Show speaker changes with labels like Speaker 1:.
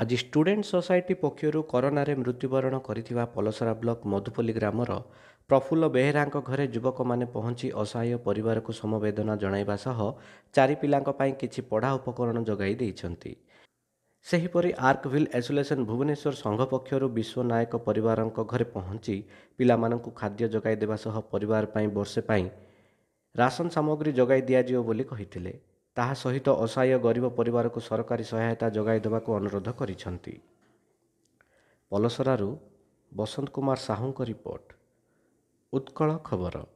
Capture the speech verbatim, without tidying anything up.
Speaker 1: ଆଜି student society ପକ୍ଷରୁ କରୋନାରେ ମୃତ୍ୟୁବରଣ କରିଥିବା ପଲସରା ବ୍ଲକ ମଧୁପଲ୍ଲୀ ଗ୍ରାମର ପ୍ରଫୁଲ୍ଲ ବେହେରାଙ୍କ ଘରେ ଯୁବକମାନେ ପହଞ୍ଚି ଅସହାୟ ପରିବାରକୁ ସମବେଦନା ଜଣାଇବା ସହ ଚାରି ପିଲାଙ୍କ ପାଇଁ କିଛି ପଢ଼ା ଉପକରଣ ଯୋଗାଇ ଦେଇଛନ୍ତି। ସେହିପରି ଆର୍କଭିଲ୍ ଆସୋସିଏସନ୍ ଭୁବନେଶ୍ୱର ସଂଘ ପକ୍ଷରୁ ବିଶ୍ୱ ନାୟକ ପରିବାରଙ୍କ ଘରେ ପହଞ୍ଚି ପିଲାମାନଙ୍କୁ ଖାଦ୍ୟ ଯୋଗାଇ ଦେବା ସହ ପରିବାର ପାଇଁ ବର୍ଷେ ପାଇଁ ରାସନ ସାମଗ୍ରୀ ଯୋଗାଇ ଦିଆଯିବ ବୋଲି କହିଥିଲେ। ତାହା ସହିତ ଅସହାୟ ଗରିବ ପରିବାରକୁ ସରକାରୀ ସହାୟତା ଯୋଗାଇ ଦେବାକୁ ଅନୁରୋଧ କରିଛନ୍ତି। ପଲସରାରୁ ବସନ୍ତ କୁମାର ସାହୁଙ୍କ ରିପୋର୍ଟ, ଉତ୍କଳ ଖବର।